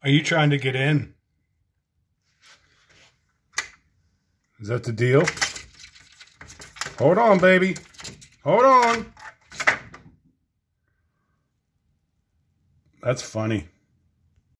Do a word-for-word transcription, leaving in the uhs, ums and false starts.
Are you trying to get in? Is that the deal? Hold on, baby. Hold on. That's funny.